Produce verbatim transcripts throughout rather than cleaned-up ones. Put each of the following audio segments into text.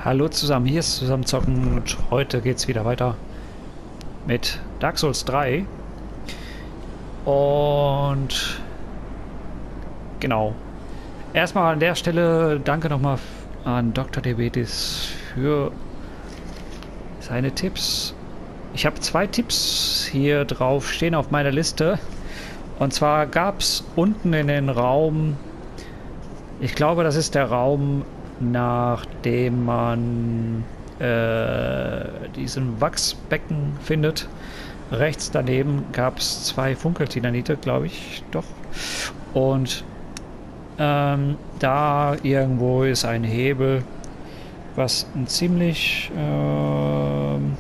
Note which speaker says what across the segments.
Speaker 1: Hallo zusammen, hier ist Zusammenzocken und heute geht es wieder weiter mit Dark Souls drei. Und genau. Erstmal an der Stelle danke nochmal an Doktor Diabetes für seine Tipps. Ich habe zwei Tipps hier drauf stehen auf meiner Liste. Und zwar gab es unten in den Raum, ich glaube, das ist der Raum, nachdem man äh, diesen Wachsbecken findet. Rechts daneben gab es zwei Funkeltitanite, glaube ich, doch. Und ähm, da irgendwo ist ein Hebel, was ein ziemlich ähm,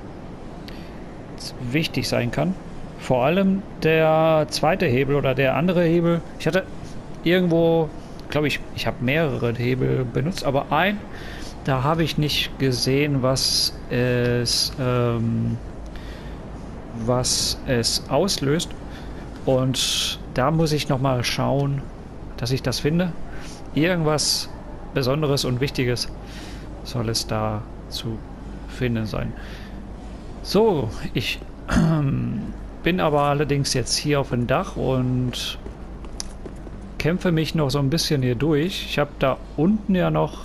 Speaker 1: wichtig sein kann. Vor allem der zweite Hebel oder der andere Hebel. Ich hatte irgendwo, glaube ich, ich habe mehrere Hebel benutzt, aber ein, da habe ich nicht gesehen, was es, ähm, was es auslöst. Und da muss ich noch mal schauen, dass ich das finde. Irgendwas Besonderes und Wichtiges soll es da zu finden sein. So, ich bin aber allerdings jetzt hier auf dem Dach und kämpfe mich noch so ein bisschen hier durch. Ich habe da unten ja noch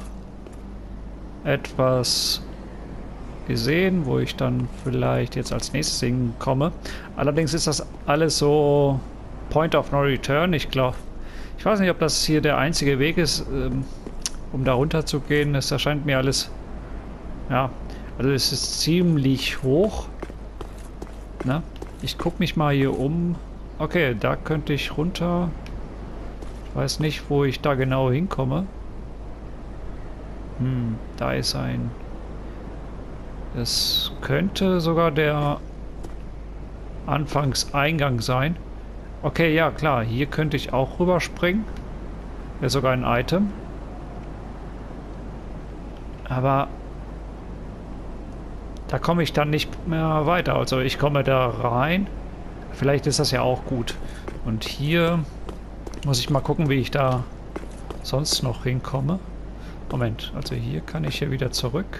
Speaker 1: etwas gesehen, wo ich dann vielleicht jetzt als nächstes hinkomme. Allerdings ist das alles so Point of No Return. Ich glaube, ich weiß nicht, ob das hier der einzige Weg ist, um da runter zu gehen. Es erscheint mir alles, ja, also es ist ziemlich hoch. Na, ich gucke mich mal hier um. Okay, da könnte ich runter. Ich weiß nicht, wo ich da genau hinkomme. Hm, da ist ein... Es könnte sogar der Anfangseingang sein. Okay, ja klar, hier könnte ich auch rüberspringen. Wäre sogar ein Item. Aber da komme ich dann nicht mehr weiter. Also ich komme da rein. Vielleicht ist das ja auch gut. Und hier muss ich mal gucken, wie ich da sonst noch hinkomme. Moment, also hier kann ich hier wieder zurück.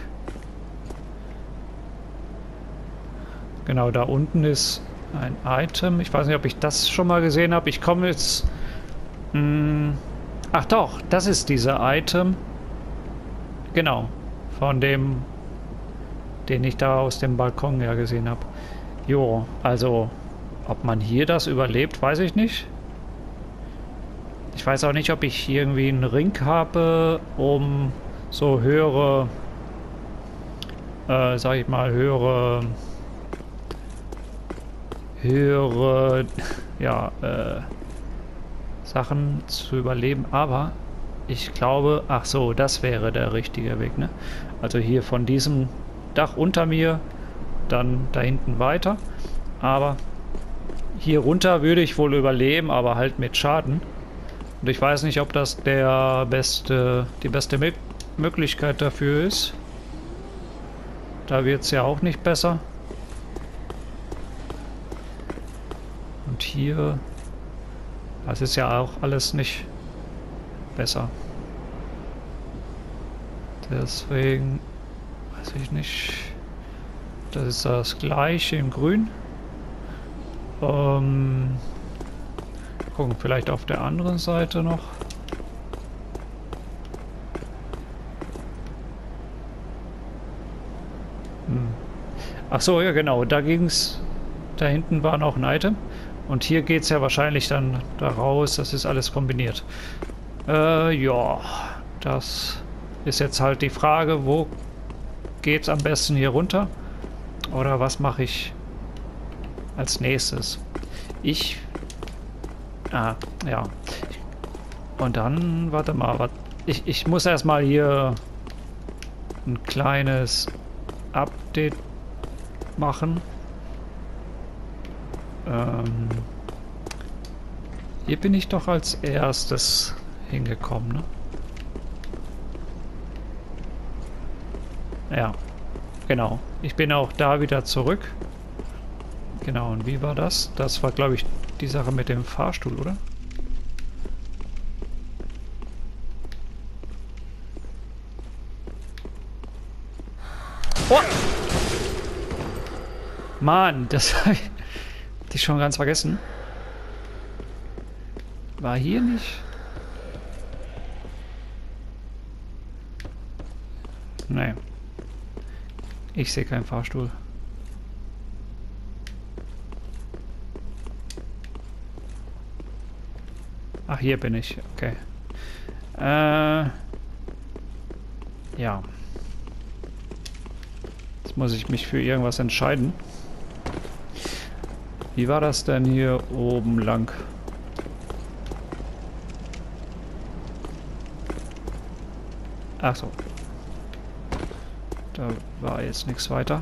Speaker 1: Genau, da unten ist ein Item. Ich weiß nicht, ob ich das schon mal gesehen habe. Ich komme jetzt... Mh, ach doch, das ist dieser Item. Genau, von dem, den ich da aus dem Balkon ja gesehen habe. Jo, also, ob man hier das überlebt, weiß ich nicht. Ich weiß auch nicht, ob ich hier irgendwie einen Ring habe, um so höhere, äh, sag ich mal, höhere, höhere, ja, äh, Sachen zu überleben. Aber ich glaube, ach so, das wäre der richtige Weg, ne? Also hier von diesem Dach unter mir, dann da hinten weiter. Aber hier runter würde ich wohl überleben, aber halt mit Schaden. Und ich weiß nicht, ob das der beste, die beste M Möglichkeit dafür ist. Da wird es ja auch nicht besser. Und hier, das ist ja auch alles nicht besser. Deswegen weiß ich nicht. Das ist das gleiche in Grün. Ähm, gucken, vielleicht auf der anderen Seite noch. Hm. Ach so, ja genau, da ging's. Da hinten war noch ein Item. Und hier geht es ja wahrscheinlich dann da raus. Das ist alles kombiniert. Äh, ja, das ist jetzt halt die Frage, wo geht's am besten hier runter? Oder was mache ich als nächstes? Ich... Ah, ja. Und dann, warte mal, wat, ich, ich muss erstmal hier ein kleines Update machen. Ähm, hier bin ich doch als erstes hingekommen, ne? Ja, genau. Ich bin auch da wieder zurück. Genau, und wie war das? Das war, glaube ich, die Sache mit dem Fahrstuhl, oder? Oh! Mann, das habe ich, ich schon ganz vergessen. War hier nicht? Nee. Ich sehe keinen Fahrstuhl. Ach, hier bin ich. Okay. Äh... Ja. Jetzt muss ich mich für irgendwas entscheiden. Wie war das denn hier oben lang? Ach so. Da war jetzt nichts weiter.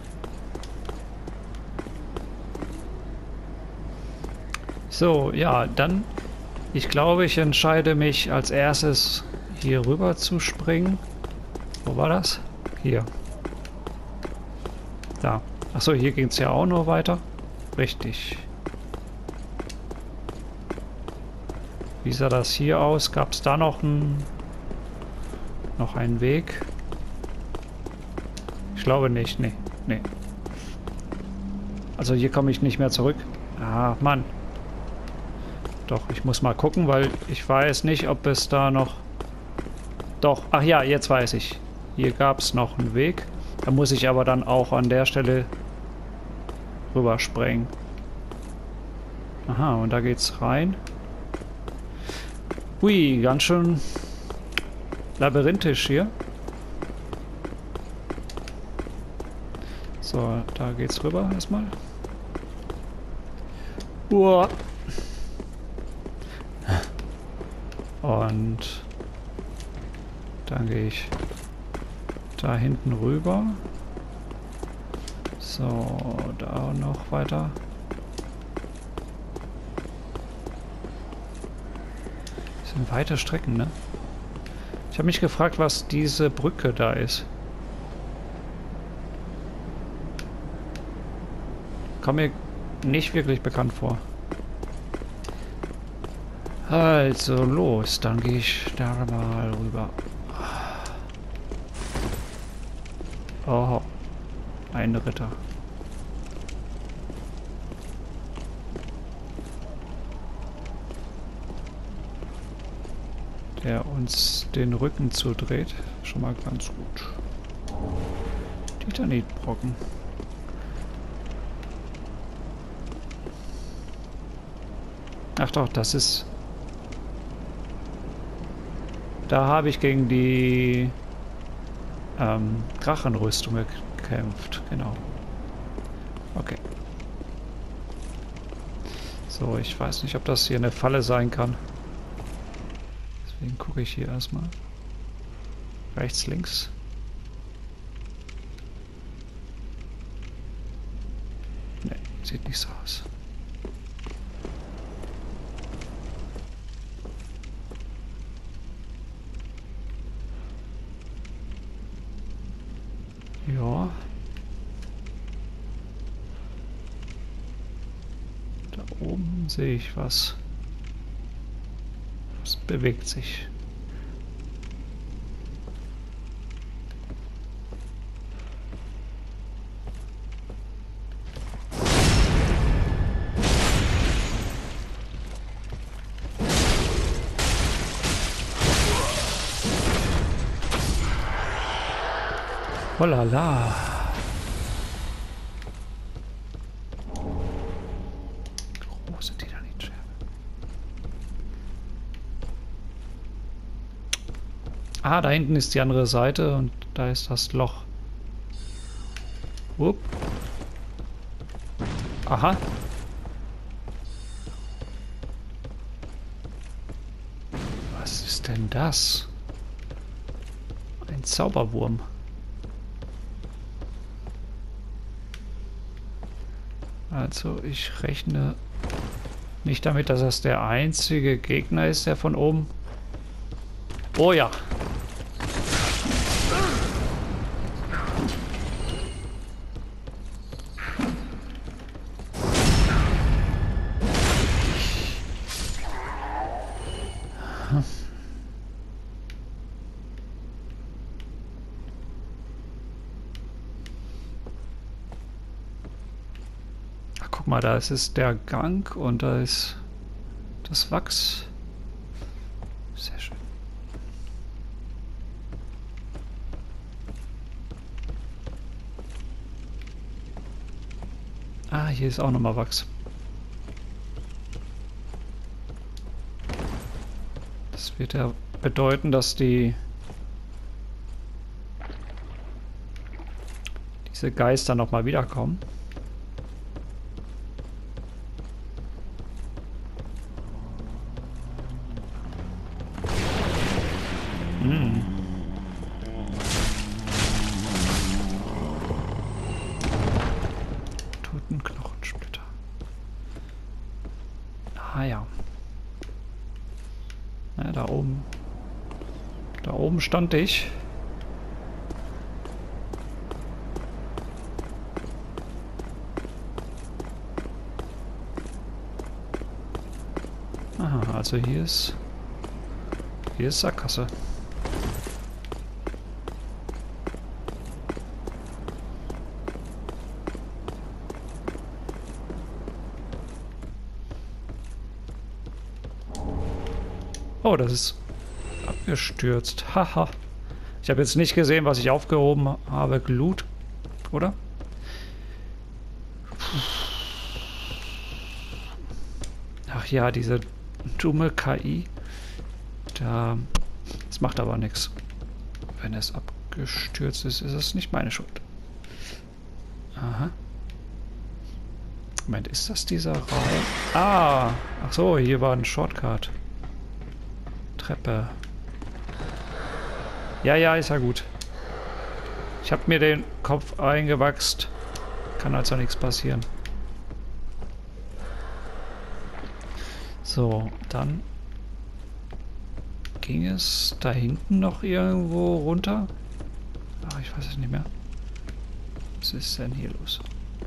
Speaker 1: So, ja, dann... Ich glaube, ich entscheide mich als erstes hier rüber zu springen. Wo war das? Hier. Da. Achso, hier ging es ja auch noch weiter. Richtig. Wie sah das hier aus? Gab es da noch einen, noch einen Weg? Ich glaube nicht. Nee. Nee. Also hier komme ich nicht mehr zurück. Ah, Mann. Doch, ich muss mal gucken, weil ich weiß nicht, ob es da noch... Doch, ach ja, jetzt weiß ich. Hier gab es noch einen Weg. Da muss ich aber dann auch an der Stelle rüberspringen. Aha, und da geht's rein. Hui, ganz schön labyrinthisch hier. So, da geht's rüber erstmal. Uah. Und dann gehe ich da hinten rüber. So, da noch weiter. Das sind weite Strecken, ne? Ich habe mich gefragt, was diese Brücke da ist. Kommt mir nicht wirklich bekannt vor. Also los, dann gehe ich da mal rüber. Oh, ein Ritter. Der uns den Rücken zudreht. Schon mal ganz gut. Titanitbrocken. Ach doch, das ist... Da habe ich gegen die ähm, Drachenrüstung gekämpft. Genau. Okay. So, ich weiß nicht, ob das hier eine Falle sein kann. Deswegen gucke ich hier erstmal. Rechts, links. Ne, sieht nicht so aus. Ja. Da oben sehe ich was. Es bewegt sich. Oh la la. Große Titanitscherbe. Ah, da hinten ist die andere Seite und da ist das Loch. Upp. Aha. Was ist denn das? Ein Zauberwurm. Also ich rechne nicht damit, dass das der einzige Gegner ist, der von oben... Oh ja. mal, da ist es der Gang und da ist das Wachs. Sehr schön. Ah, hier ist auch nochmal Wachs. Das wird ja bedeuten, dass die diese Geister nochmal wiederkommen. Hm. Totenknochensplitter. Ah ja. Ja, da oben. Da oben stand ich. Aha, also hier ist... Hier ist Sackgasse. Oh, das ist abgestürzt. Haha. Ich habe jetzt nicht gesehen, was ich aufgehoben habe. Glut, oder? Ach ja, diese dumme K I. Da, das macht aber nichts. Wenn es abgestürzt ist, ist es nicht meine Schuld. Aha. Moment, ist das dieser Raum? Ah! Ach so, hier war ein Shortcut. Treppe. Ja, ja, ist ja gut. Ich habe mir den Kopf eingewachst. Kann also nichts passieren. So, dann ging es da hinten noch irgendwo runter. Ach, ich weiß es nicht mehr. Was ist denn hier los?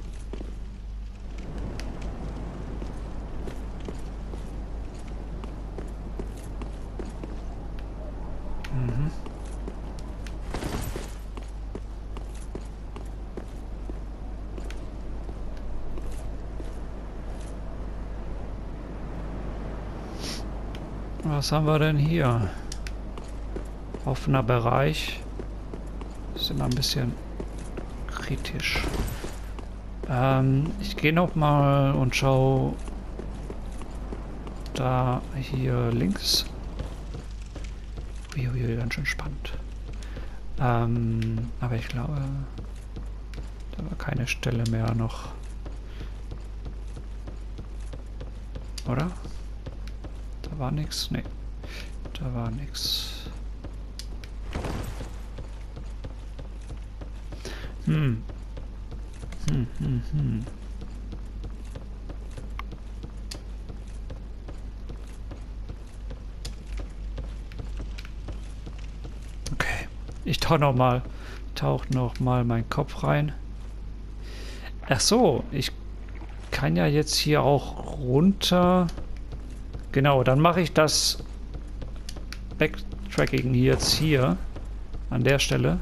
Speaker 1: Mhm. Was haben wir denn hier? Offener Bereich. Ist immer ein bisschen kritisch. Ähm, ich gehe noch mal und schaue da hier links. Uiuiui, ganz schön spannend. Ähm, aber ich glaube, da war keine Stelle mehr noch. Oder? Da war nichts? Nee. Da war nichts. Hm. Hm, hm, hm. Okay. Ich tauche noch mal, tauch noch mal meinen Kopf rein. Ach so, ich kann ja jetzt hier auch runter. Genau, dann mache ich das Backtracking jetzt hier an der Stelle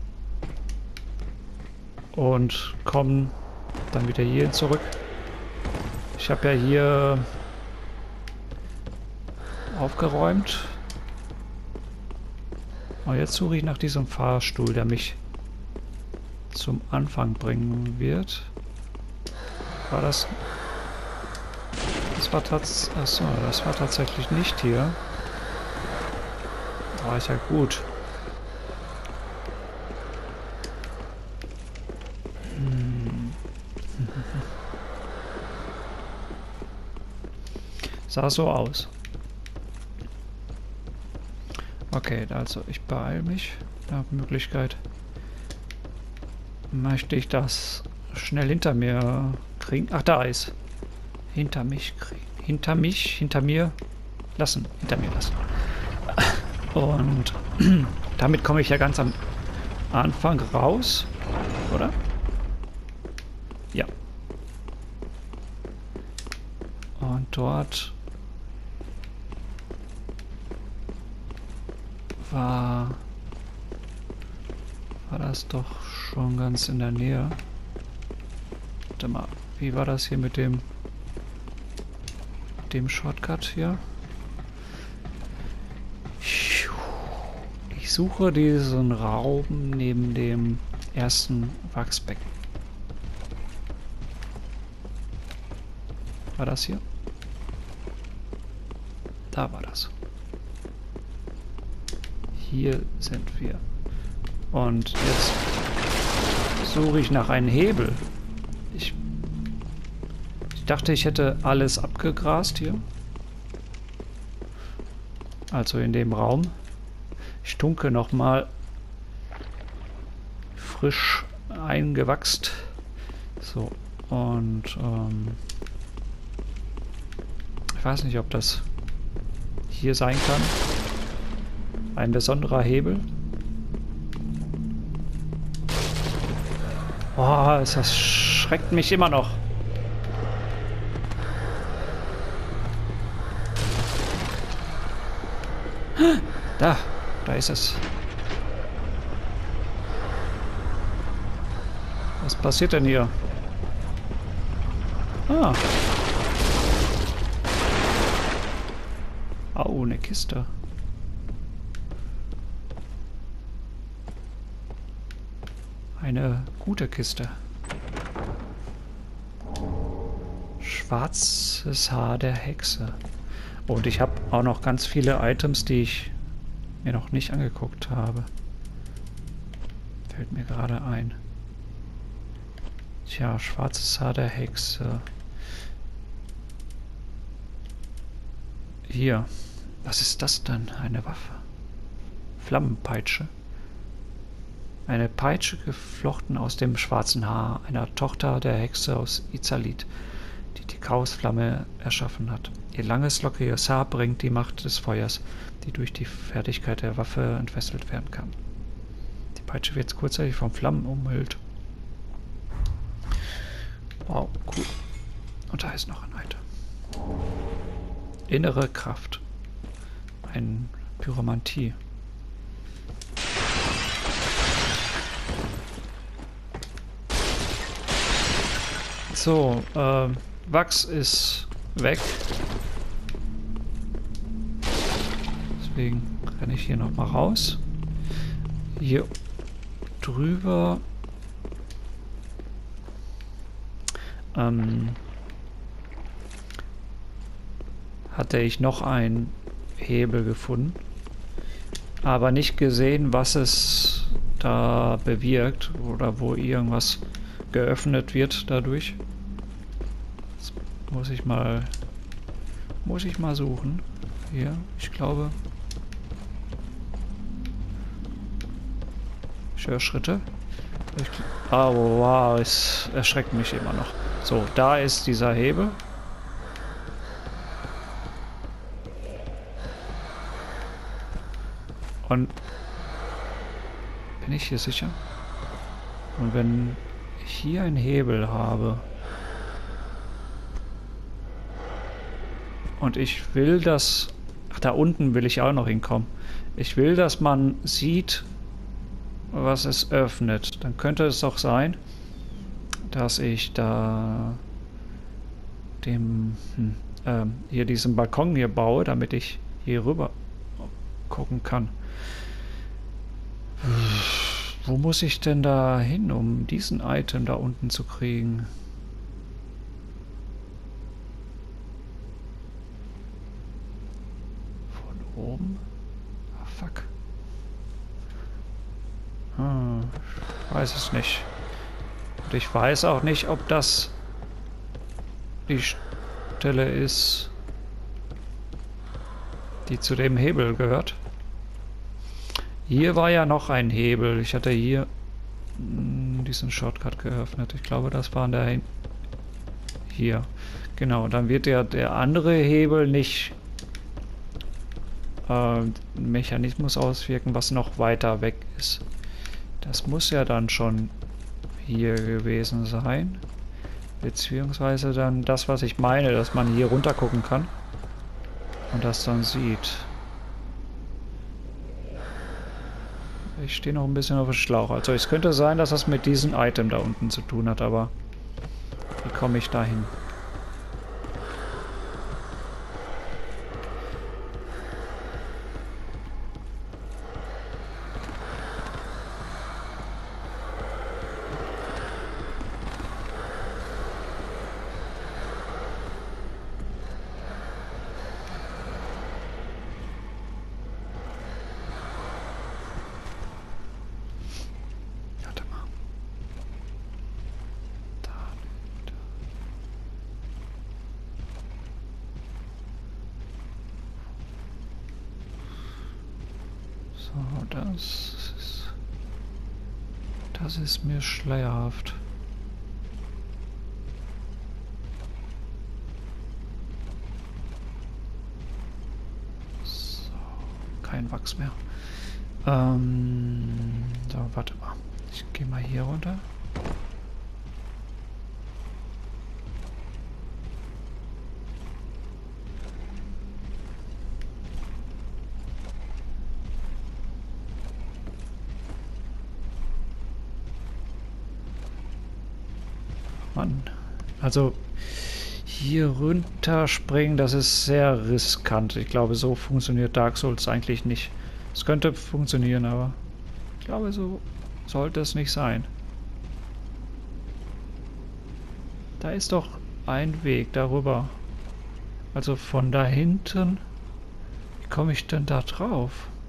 Speaker 1: und komme dann wieder hier zurück. Ich habe ja hier aufgeräumt. Und jetzt suche ich nach diesem Fahrstuhl, der mich zum Anfang bringen wird. War das... Das war tats... Achso, das war tatsächlich nicht hier. War ich ja gut. Hm. Sah so aus. Okay, also ich beeile mich. Nach Möglichkeit möchte ich das schnell hinter mir kriegen. Ach, da ist. Hinter mich kriegen. Hinter mich, hinter mir lassen. Hinter mir lassen. Und damit komme ich ja ganz am Anfang raus. Oder? Ja. Und dort war, war das doch schon ganz in der Nähe. Warte mal, wie war das hier mit dem dem Shortcut hier? Ich suche diesen Raum neben dem ersten Wachsbecken. War das hier? Da war das. Hier sind wir. Und jetzt suche ich nach einem Hebel. Ich, ich dachte, ich hätte alles abgegrast hier. Also in dem Raum. Ich tunke nochmal frisch eingewachst. So, und ähm, ich weiß nicht, ob das hier sein kann. Ein besonderer Hebel. Boah, das schreckt mich immer noch. Da, da ist es. Was passiert denn hier? Ah. Au, eine Kiste. Eine gute Kiste. Schwarzes Haar der Hexe. Und ich habe auch noch ganz viele Items, die ich mir noch nicht angeguckt habe. Fällt mir gerade ein. Tja, schwarzes Haar der Hexe. Hier. Was ist das denn? Eine Waffe. Flammenpeitsche. Eine Peitsche geflochten aus dem schwarzen Haar einer Tochter der Hexe aus Izalit, die die Chaosflamme erschaffen hat. Ihr langes, lockiges Haar bringt die Macht des Feuers, die durch die Fertigkeit der Waffe entfesselt werden kann. Die Peitsche wird kurzzeitig von Flammen umhüllt. Wow, cool. Und da ist noch ein Item. Innere Kraft. Ein Pyromantie. So, äh, Wachs ist weg. Deswegen renne ich hier nochmal raus. Hier drüber ähm, hatte ich noch einen Hebel gefunden, aber nicht gesehen, was es da bewirkt oder wo irgendwas geöffnet wird dadurch. Das muss ich mal muss ich mal suchen. Hier, ich glaube. Ich höre Schritte. Ich, ah, wow, es erschreckt mich immer noch. So, da ist dieser Hebel. Und bin ich hier sicher? Und wenn ich hier einen Hebel habe und ich will, dass... Ach, da unten will ich auch noch hinkommen. Ich will, dass man sieht, was es öffnet. Dann könnte es doch sein, dass ich da dem hm, äh, hier diesen Balkon hier baue, damit ich hier rüber gucken kann. Wo muss ich denn da hin, um diesen Item da unten zu kriegen? Von oben? Ah, fuck. Hm, ich weiß es nicht. Und ich weiß auch nicht, ob das die Stelle ist, die zu dem Hebel gehört. Hier war ja noch ein Hebel. Ich hatte hier mh, diesen Shortcut geöffnet. Ich glaube, das war der hier. Genau, dann wird der, der andere Hebel nicht äh, Mechanismus auswirken, was noch weiter weg ist. Das muss ja dann schon hier gewesen sein. Beziehungsweise dann das, was ich meine, dass man hier runter gucken kann und das dann sieht. Ich stehe noch ein bisschen auf dem Schlauch. Also es könnte sein, dass das mit diesem Item da unten zu tun hat, aber Wie komme ich dahin? So, das ist, das ist mir schleierhaft. So, kein Wachs mehr. Ähm, so, warte mal. Ich gehe mal hier runter. Mann. Also hier runter springen, das ist sehr riskant. Ich glaube, so funktioniert Dark Souls eigentlich nicht. Es könnte funktionieren, aber ich glaube, so sollte es nicht sein. Da ist doch ein Weg darüber. Also von da hinten. Wie komme ich denn da drauf?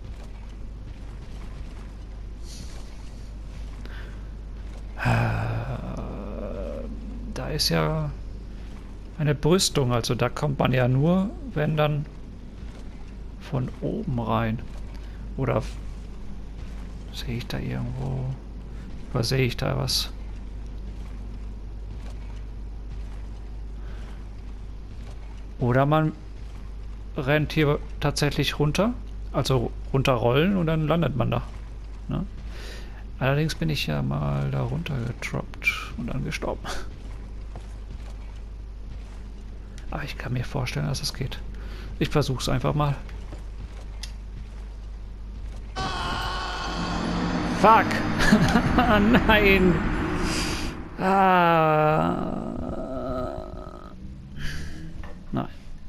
Speaker 1: Da ist ja eine Brüstung, also da kommt man ja nur, wenn dann von oben rein. Oder sehe ich da irgendwo, übersehe ich da was? Oder man rennt hier tatsächlich runter, also runterrollen und dann landet man da. Ne? Allerdings bin ich ja mal da runter gedroppt und dann gestorben. Aber ich kann mir vorstellen, dass es geht. Ich versuche es einfach mal. Fuck! Nein! Ah. Nein.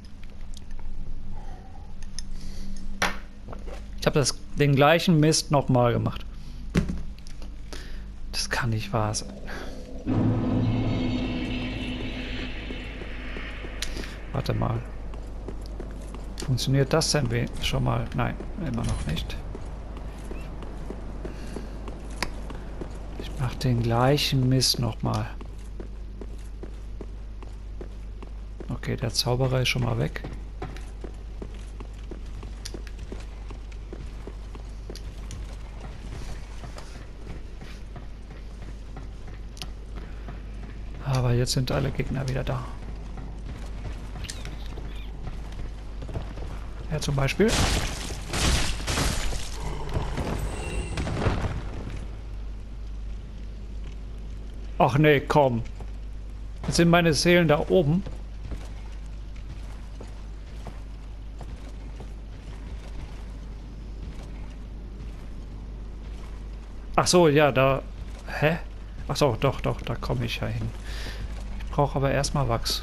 Speaker 1: Ich habe das den gleichen Mist nochmal gemacht. Das kann nicht wahr sein. Warte mal. Funktioniert das denn schon mal? Nein, immer noch nicht. Ich mache den gleichen Mist nochmal. Okay, der Zauberer ist schon mal weg. Aber jetzt sind alle Gegner wieder da. Ja, zum Beispiel. Ach nee, komm. Jetzt sind meine Seelen da oben. Ach so, ja, da... Hä? Ach so, doch, doch, da komme ich ja hin. Ich brauche aber erstmal Wachs.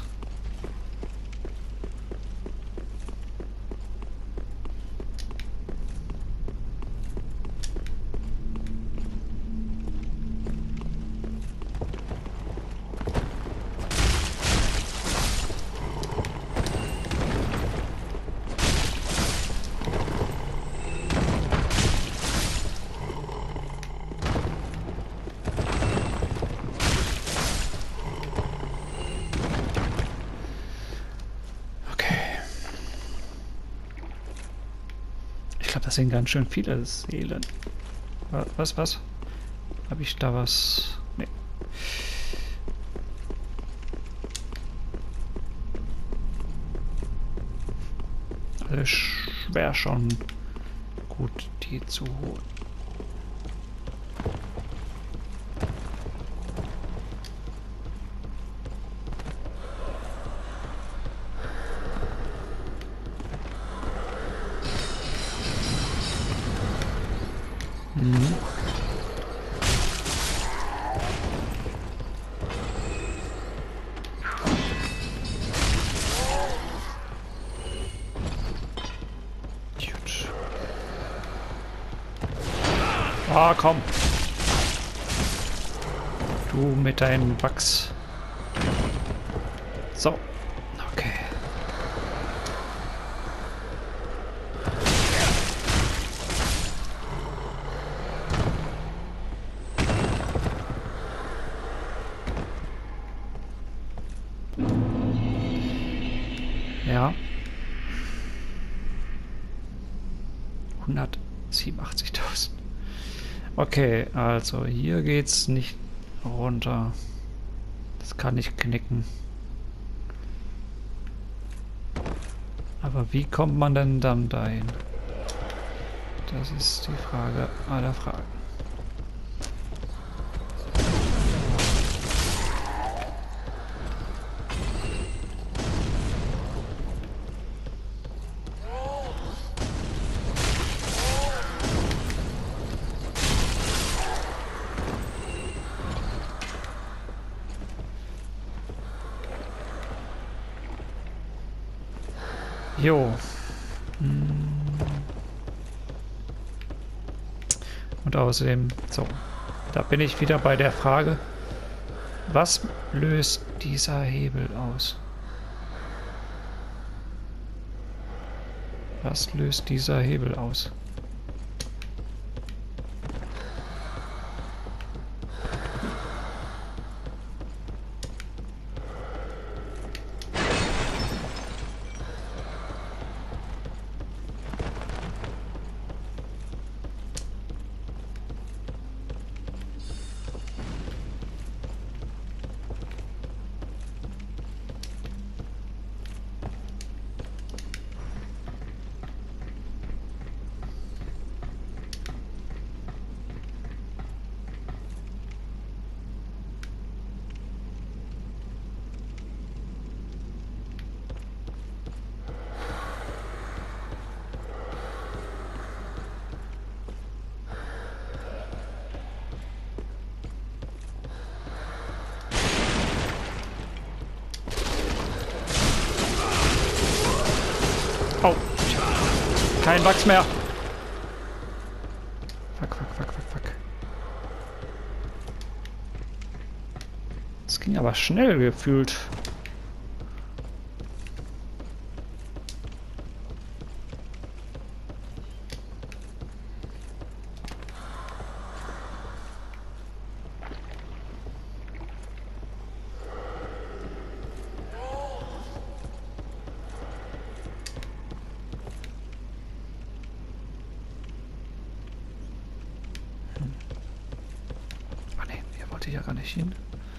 Speaker 1: Das sind ganz schön viele Seelen. Was, was? Habe ich da was? Nee. Also schwer schon gut, die zu holen. Mhm. Ah, komm. Du mit deinen Wachs. So. Okay. Ja. hundertsiebenundachtzigtausend. Okay, also hier geht's nicht runter. Das kann ich knicken. Aber wie kommt man denn dann dahin? Das ist die Frage aller Fragen. Jo. Und außerdem, so, da bin ich wieder bei der Frage, was löst dieser Hebel aus? Was löst dieser Hebel aus? Oh, ich hab kein Wachs mehr. Fuck, fuck, fuck, fuck, fuck. Das ging aber schnell gefühlt. Ah ne, hier wollte ich ja gar nicht hin.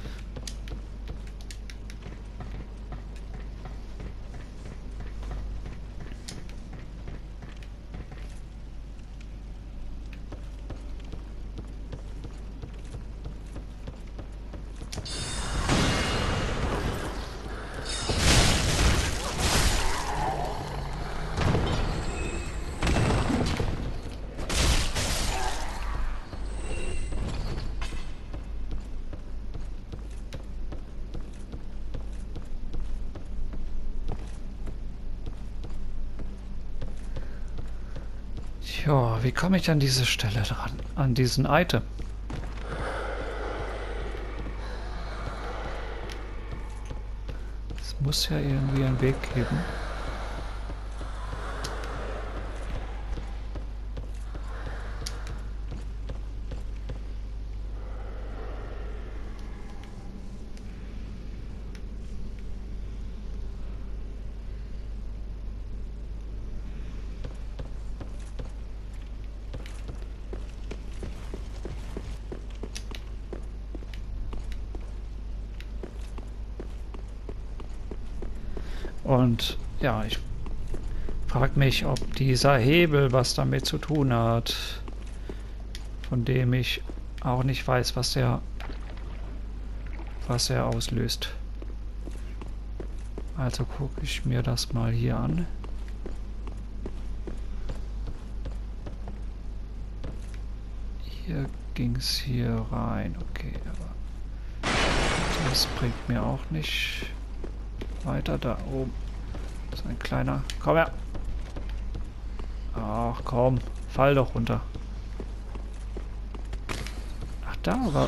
Speaker 1: Ja, wie komme ich an diese Stelle dran? An diesen Item? Es muss ja irgendwie einen Weg geben. Und ja, ich frage mich, ob dieser Hebel was damit zu tun hat, von dem ich auch nicht weiß, was er, was er auslöst. Also gucke ich mir das mal hier an. Hier ging es hier rein, okay, aber das bringt mir auch nicht weiter. Da oben ist ein kleiner. Komm her! Ach komm, fall doch runter. Da war...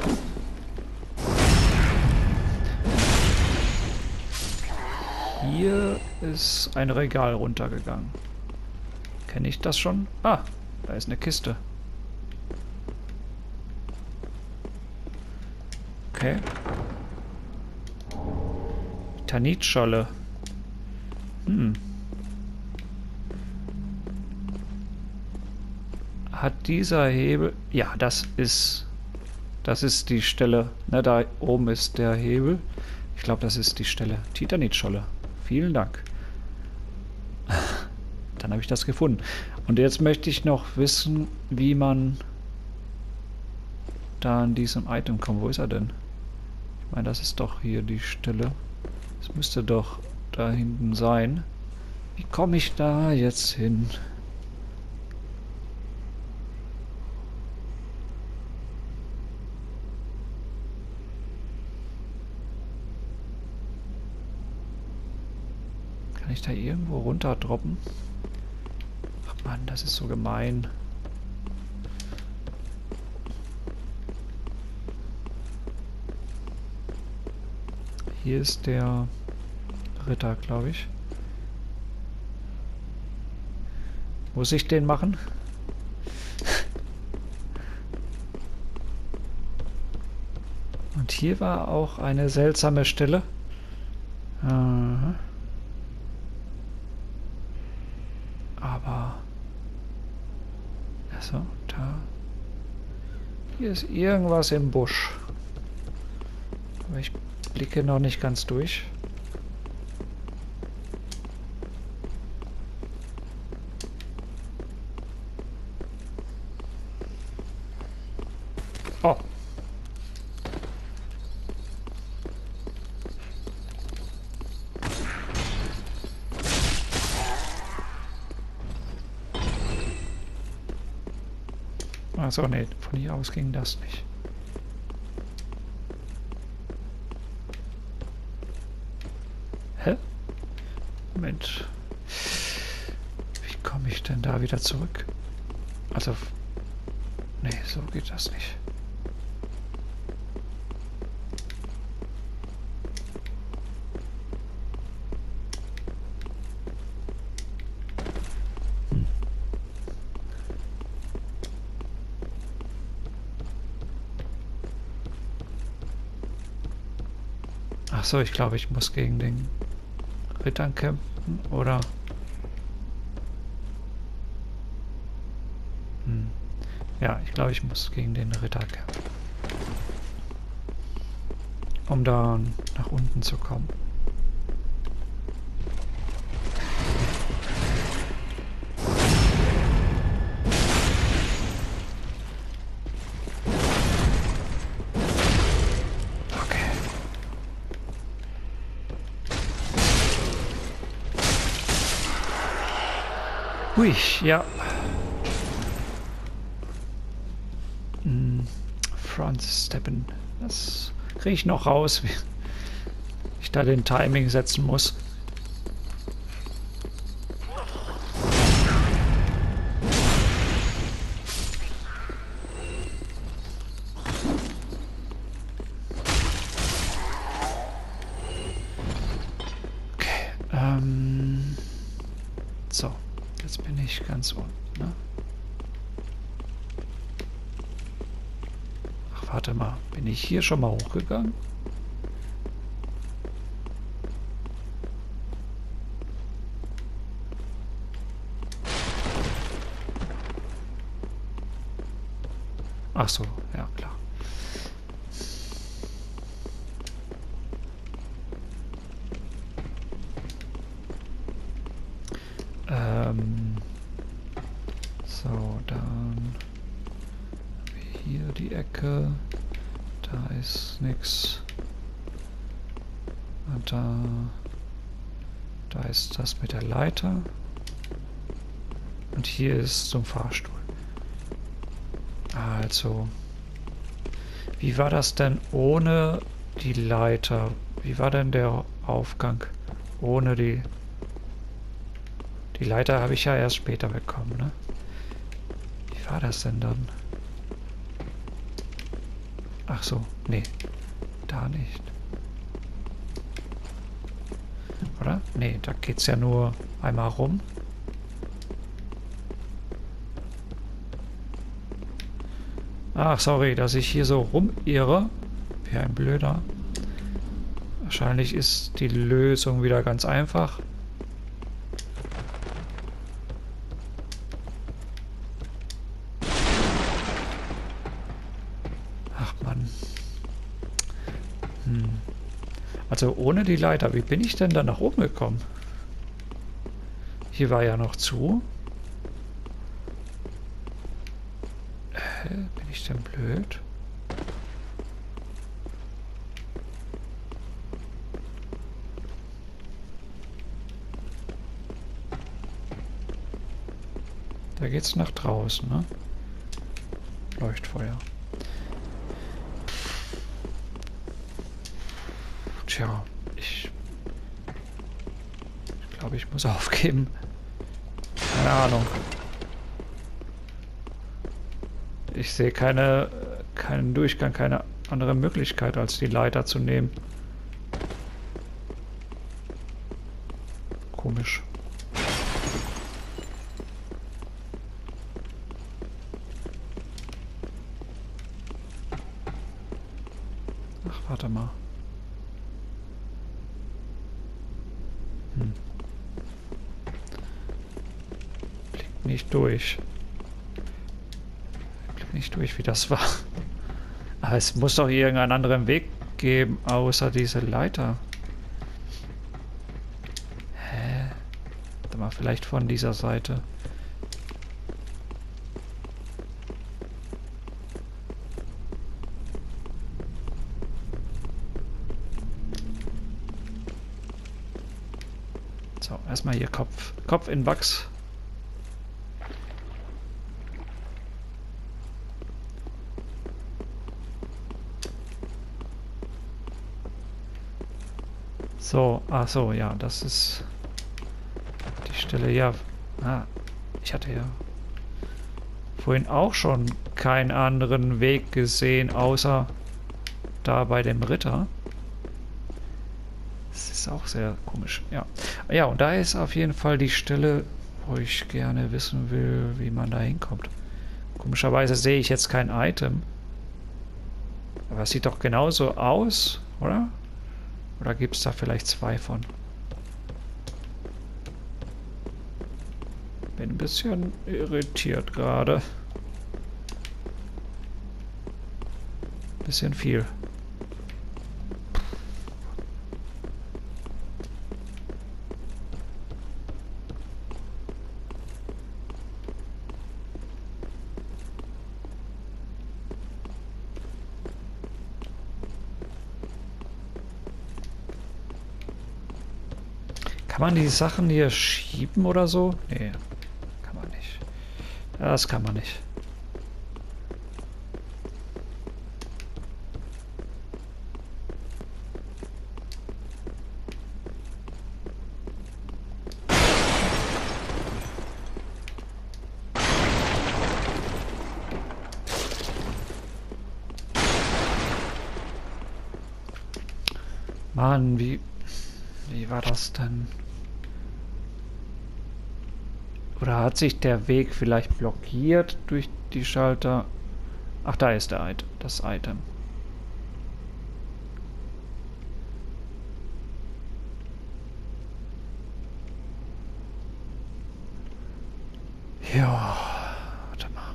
Speaker 1: Hier ist ein Regal runtergegangen. Kenne ich das schon? Ah, da ist eine Kiste. Okay. Tanitscholle. Hm. Hat dieser Hebel... Ja, das ist... Das ist die Stelle. Ne, da oben ist der Hebel. Ich glaube, das ist die Stelle. Titanitscholle. Vielen Dank. Dann habe ich das gefunden. Und jetzt möchte ich noch wissen, wie man da an diesem Item kommt. Wo ist er denn? Ich meine, das ist doch hier die Stelle. Das müsste doch da hinten sein. Wie komme ich da jetzt hin? Kann ich da irgendwo runterdroppen? Ach Mann, das ist so gemein. Hier ist der Ritter, glaube ich. Muss ich den machen? Und hier war auch eine seltsame Stelle. Aha. Aber... Also, da... Hier ist irgendwas im Busch. Aber ich blicke noch nicht ganz durch. Oh. Achso, nee, von hier aus ging das nicht. Hä? Moment. Wie komme ich denn da wieder zurück? Also... Nee, so geht das nicht. Hm. Ach so, ich glaube, ich muss gegen den Rittern kämpfen, oder? Hm. Ja, ich glaube, ich muss gegen den Ritter kämpfen. Um da nach unten zu kommen. Okay. Hui, ja. Front steppen. Das kriege ich noch raus, wie ich da den Timing setzen muss. Okay. Ähm, so, jetzt bin ich ganz unten, ne? Warte mal, bin ich hier schon mal hochgegangen? Ach so, ja klar. Ähm, so, dann hier die Ecke. Da ist nichts. Und da, da ist das mit der Leiter. Und hier ist zum Fahrstuhl. Also, wie war das denn ohne die Leiter? Wie war denn der Aufgang ohne die... Die Leiter habe ich ja erst später bekommen, ne? Wie war das denn dann? Ach so, nee. Da nicht. Oder? Nee, da geht's ja nur einmal rum. Ach, sorry, dass ich hier so rumirre. Wie ein Blöder. Wahrscheinlich ist die Lösung wieder ganz einfach. Ach Mann. Hm. Also ohne die Leiter, wie bin ich denn da nach oben gekommen? Hier war ja noch zu. Äh, bin ich denn blöd? Da geht's nach draußen, ne? Leuchtfeuer. Tja, ich... Ich glaube, ich muss aufgeben. Keine Ahnung. Ich sehe keine, keinen Durchgang, keine andere Möglichkeit, als die Leiter zu nehmen. Komisch. Ach, warte mal. Hm. Blickt nicht durch. Blickt nicht durch, wie das war. Aber es muss doch irgendeinen anderen Weg geben, außer diese Leiter. Hä? Warte mal, vielleicht von dieser Seite. So, erstmal hier Kopf. Kopf in Wachs. So, ach so, ja, das ist die Stelle, ja. Ah, ich hatte ja vorhin auch schon keinen anderen Weg gesehen, außer da bei dem Ritter. Das ist auch sehr komisch, ja. Ja, und da ist auf jeden Fall die Stelle, wo ich gerne wissen will, wie man da hinkommt. Komischerweise sehe ich jetzt kein Item. Aber es sieht doch genauso aus, oder? Oder gibt es da vielleicht zwei von? Bin ein bisschen irritiert gerade. Bisschen viel. Kann man die Sachen hier schieben oder so? Nee, kann man nicht. Das kann man nicht. Mann, wie... Wie war das denn? Oder hat sich der Weg vielleicht blockiert durch die Schalter? Ach, da ist der Item, das Item. Ja, warte mal.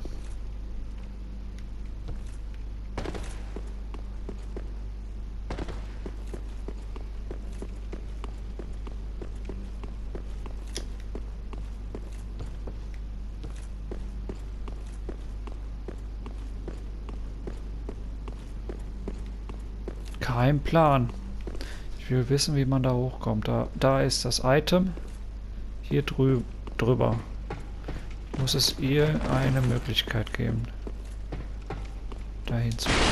Speaker 1: Kein Plan. Ich will wissen, wie man da hochkommt. Da, da ist das Item. Hier drü drüber. Muss es irgendeine Möglichkeit geben, dahin zu kommen.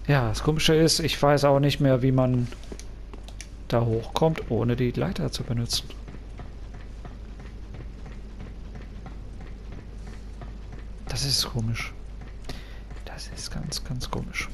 Speaker 1: Ja, das Komische ist, ich weiß auch nicht mehr, wie man da hochkommt, ohne die Leiter zu benutzen. Das ist komisch. Das ist ganz, ganz komisch.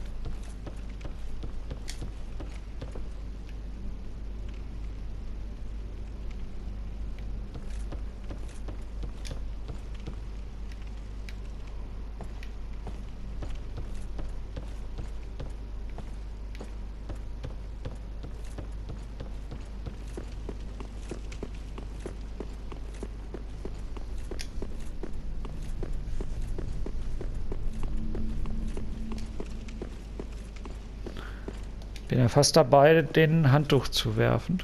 Speaker 1: Bin ja fast dabei, den Handtuch zu werfen.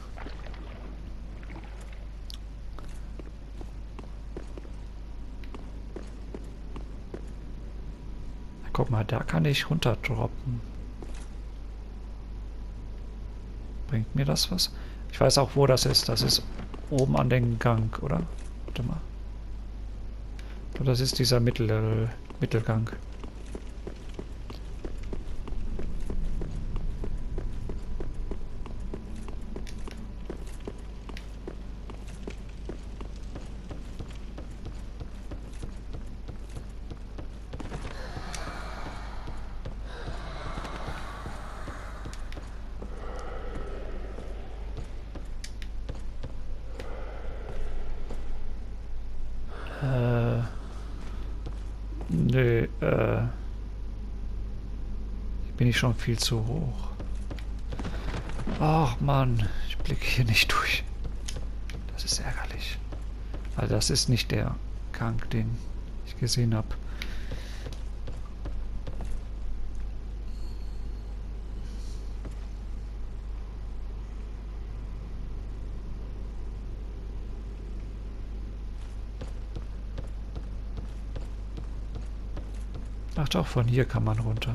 Speaker 1: Guck mal, da kann ich runterdroppen. Bringt mir das was? Ich weiß auch, wo das ist. Das ist oben an den Gang, oder? Warte mal. Oder das ist dieser Mittel, Mittelgang. Äh. Nö, äh. Hier bin ich schon viel zu hoch. Ach Mann, ich blicke hier nicht durch. Das ist ärgerlich. Also das ist nicht der Gang, den ich gesehen habe. Ach doch, von hier kann man runter.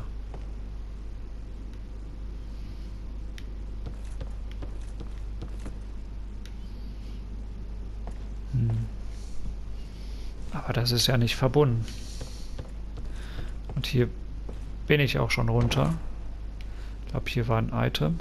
Speaker 1: Hm. Aber das ist ja nicht verbunden. Und hier bin ich auch schon runter. Ich glaube, hier war ein Item.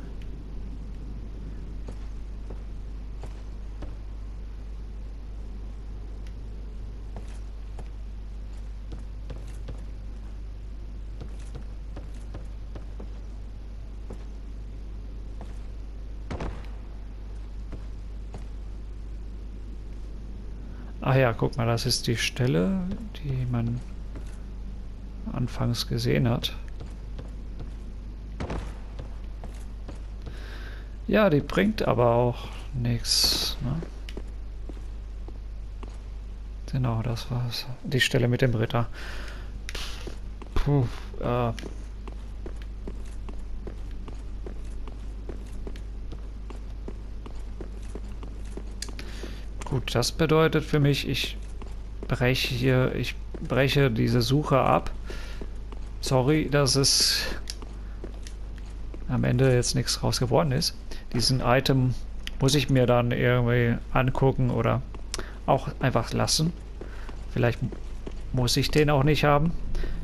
Speaker 1: Ah ja, guck mal, das ist die Stelle, die man anfangs gesehen hat. Ja, die bringt aber auch nichts. Ne? Genau, das war's. Die Stelle mit dem Ritter. Puh, äh. Gut, das bedeutet für mich, ich breche hier, ich breche diese Suche ab. Sorry, dass es am Ende jetzt nichts raus geworden ist. Diesen Item muss ich mir dann irgendwie angucken oder auch einfach lassen. Vielleicht muss ich den auch nicht haben.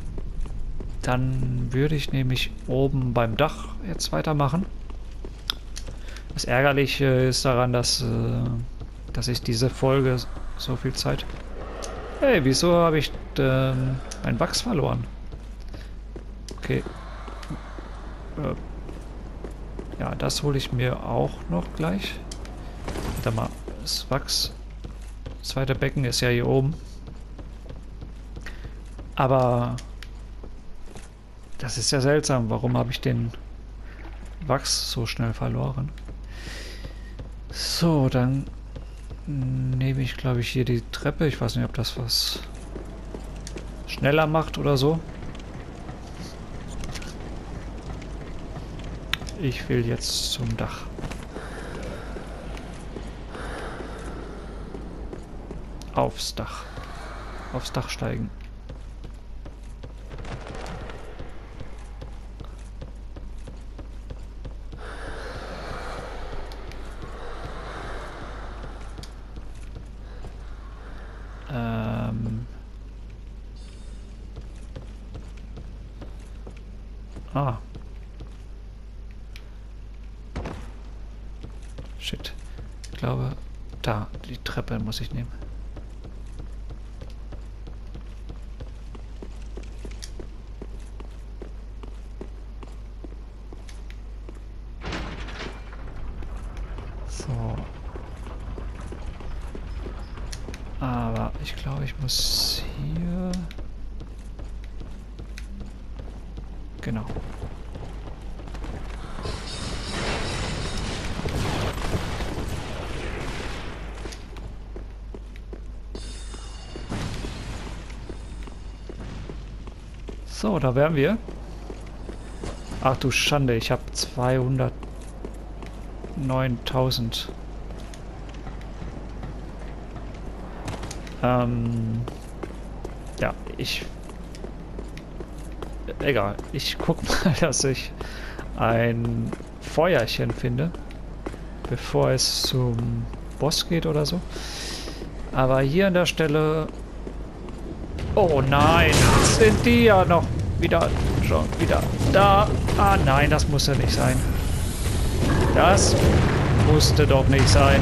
Speaker 1: Dann würde ich nämlich oben beim Dach jetzt weitermachen. Das Ärgerliche ist daran, dass, äh, dass ich diese Folge so viel Zeit... Hey, wieso habe ich denn mein Wachs verloren? Okay. Äh, ja, das hole ich mir auch noch gleich. Warte mal, das Wachs. Das zweite Becken ist ja hier oben. Aber das ist ja seltsam. Warum habe ich den Wachs so schnell verloren? So, dann nehme ich, glaube ich, hier die Treppe. Ich weiß nicht, ob das was schneller macht oder so. Ich will jetzt zum Dach. Aufs Dach. Aufs Dach steigen. Ähm. Ah. Shit. Ich glaube, da, die Treppe muss ich nehmen. So. Aber ich glaube, ich muss hier... Genau. So, da wären wir. Ach du Schande, ich habe zweihundertneuntausend. Ähm, ja, ich... Egal, ich guck mal, dass ich ein Feuerchen finde, bevor es zum Boss geht oder so. Aber hier an der Stelle... Oh nein, sind die ja noch wieder, schon wieder da. Ah nein, das muss ja nicht sein. Das musste doch nicht sein.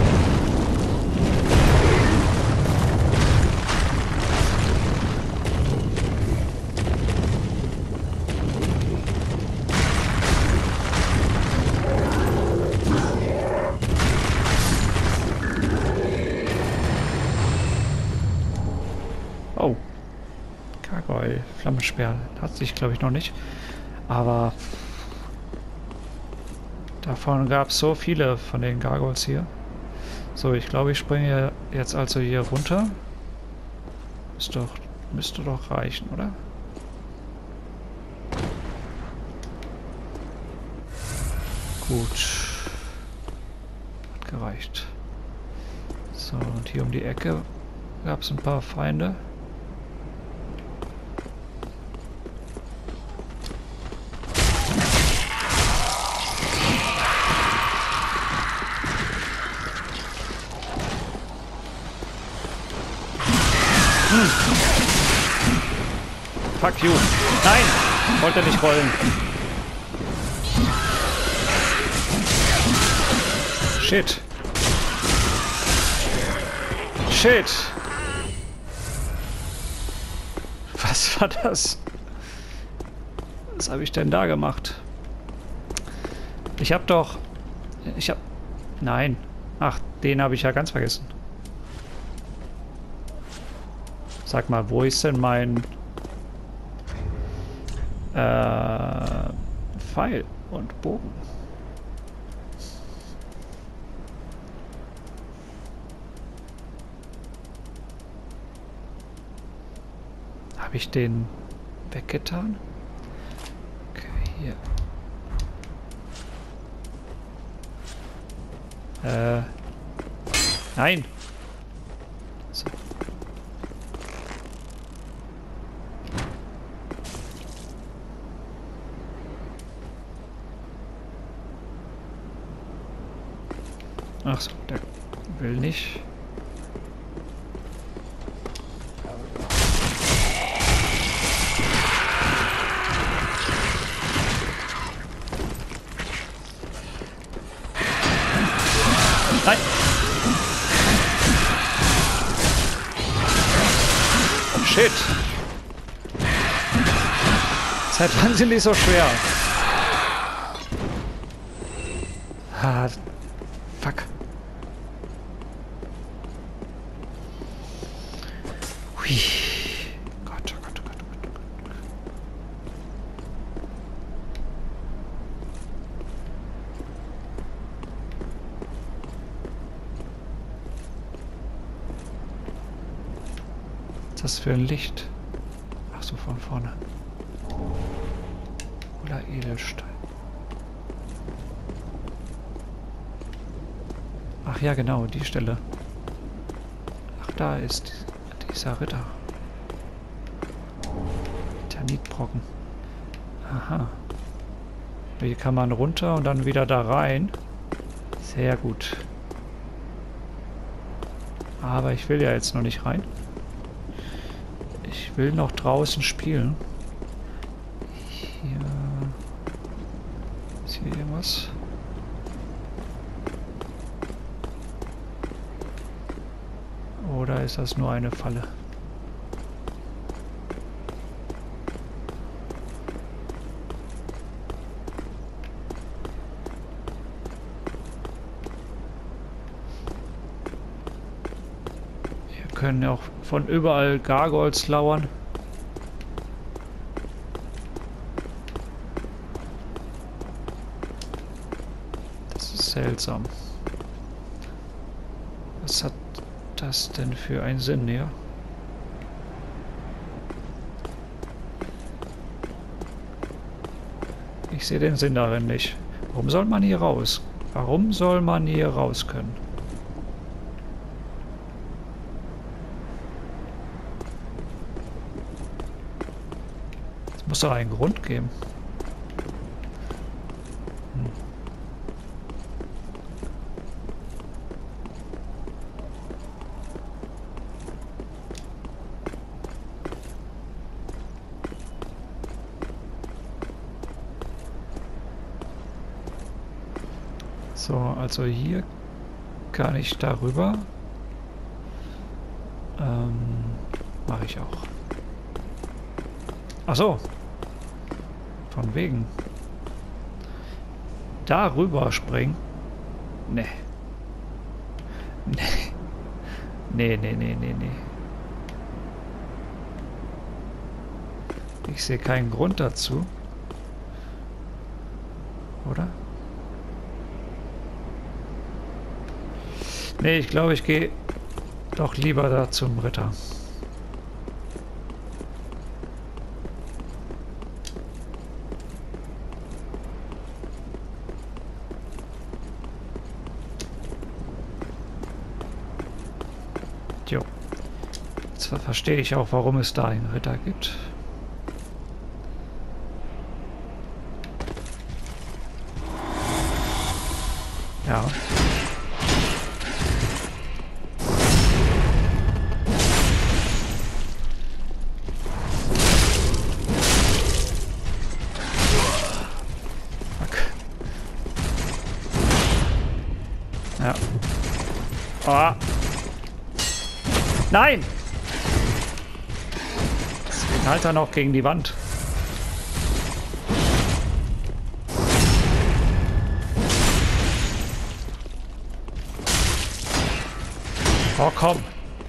Speaker 1: Oh. Gargoyle, Flammensperr. Hat sich, glaube ich, noch nicht. Aber davon gab es so viele von den Gargoyles hier. So, ich glaube, ich springe jetzt also hier runter. Ist doch, müsste doch reichen, oder? Gut. Hat gereicht. So, und hier um die Ecke gab es ein paar Feinde. Hm. Fuck you. Nein! Wollte nicht rollen. Shit. Shit. Was war das? Was habe ich denn da gemacht? Ich habe doch... Ich habe... Nein. Ach, den habe ich ja ganz vergessen. Sag mal, wo ist denn mein... Äh... Pfeil und Bogen? Habe ich den weggetan? Okay, hier. Äh. Nein! So. Ach so, der will nicht. Nein! Shit! Seit wann sind die so schwer? Ah, fuck. Hui. Gott, oh Gott, oh Gott, oh Gott, oh Gott. Was ist das für ein Licht? Ach so, von vorne. Oder Edelstein. Ach ja, genau, die Stelle. Ach, da ist dieser Ritter. Ternitbrocken. Aha. Hier kann man runter und dann wieder da rein. Sehr gut. Aber ich will ja jetzt noch nicht rein. Ich will noch draußen spielen. Hier. irgendwas? Oder ist das nur eine Falle? Hier können auch von überall Gargoyles lauern. Das ist seltsam. Was hat das denn für einen Sinn, ja? Ich sehe den Sinn darin nicht. Warum soll man hier raus? Warum soll man hier raus können? Es muss doch einen Grund geben. Hm. So, also hier kann ich darüber. Ähm, mache ich auch. Ach so. Von wegen. Darüber springen? Nee. Nee. Nee, nee, nee, nee, nee. Ich sehe keinen Grund dazu. Oder? Nee, ich glaube, ich gehe doch lieber da zum Ritter. Jo. Jetzt verstehe ich auch, warum es da einen Ritter gibt. Ja. Ja. Oh. Nein! Deswegen halt er noch gegen die Wand. Oh, komm.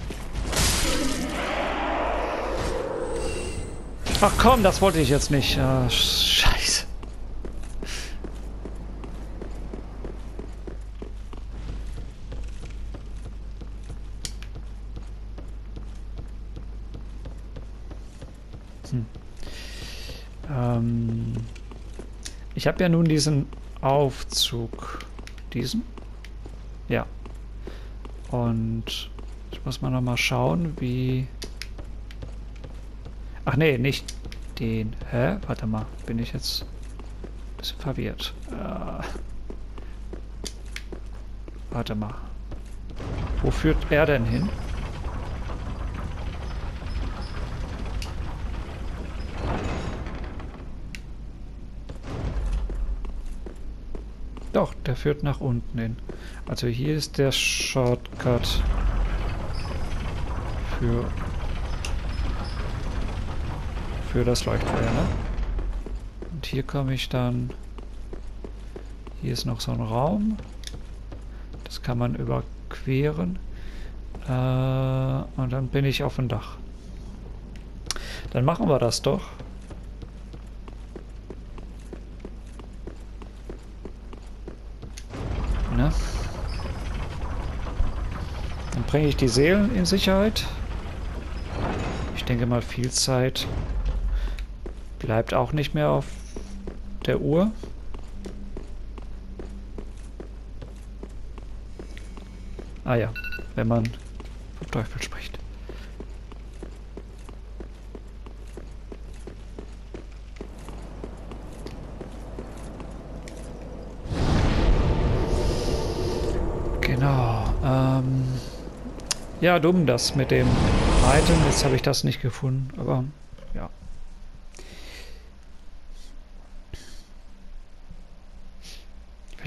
Speaker 1: Ach komm, das wollte ich jetzt nicht. Uh, Scheiße. Hm. Ähm, ich habe ja nun diesen Aufzug. Diesen? Ja. Und ich muss mal noch mal schauen, wie... Ach nee, nicht den. Hä? Warte mal, bin ich jetzt ein bisschen verwirrt. Äh, warte mal. Wo führt er denn hin? Doch, der führt nach unten hin. Also hier ist der Shortcut für, für das Leuchtfeuer, ne? Und hier komme ich dann... Hier ist noch so ein Raum. Das kann man überqueren. Äh, und dann bin ich auf dem Dach. Dann machen wir das doch. Ne? Dann bringe ich die Seelen in Sicherheit. Ich denke mal, viel Zeit bleibt auch nicht mehr auf der Uhr. Ah ja, wenn man vom Teufel spricht. Genau. Ähm, ja, dumm das mit dem Item. Jetzt habe ich das nicht gefunden, aber ja.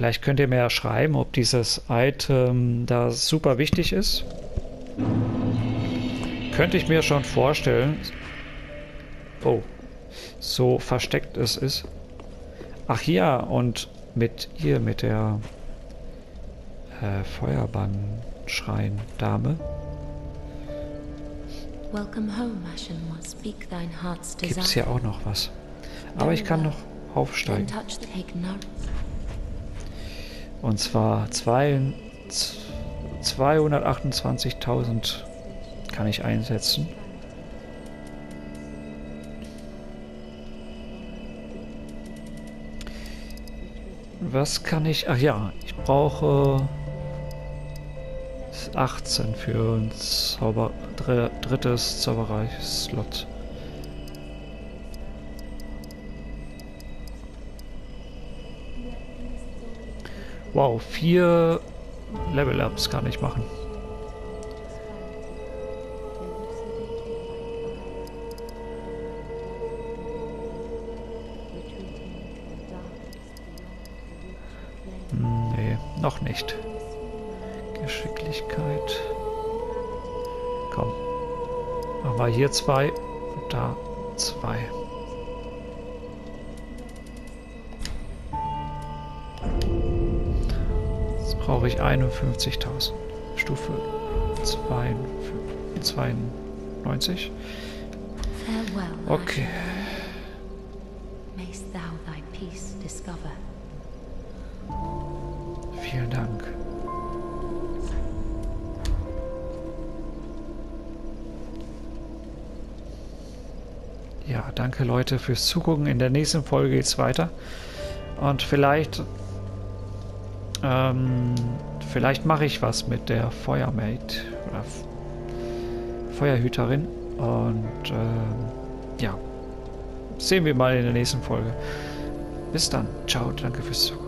Speaker 1: Vielleicht könnt ihr mir ja schreiben, ob dieses Item da super wichtig ist. Könnte ich mir schon vorstellen. Oh, so versteckt es ist. Ach ja, und mit ihr, mit der äh, Feuerbann-Schrein-Dame. Gibt es hier auch noch was. Aber ich kann noch aufsteigen. Und zwar zweihundertachtundzwanzigtausend kann ich einsetzen. Was kann ich... Ach ja, ich brauche achtzehn für ein Zauber, dr drittes Zauberei-Slot. Wow, vier Level-Ups kann ich machen. Nee, noch nicht. Geschicklichkeit. Komm. Machen wir hier zwei und da zwei. Jetzt brauche ich einundfünfzigtausend. Stufe zweiundneunzig. Okay. Vielen Dank. Ja, danke Leute fürs Zugucken. In der nächsten Folge geht's weiter. Und vielleicht ähm, vielleicht mache ich was mit der Feuermaid oder Feuerhüterin. Und ähm, ja, sehen wir mal in der nächsten Folge. Bis dann. Ciao, danke fürs Zugucken.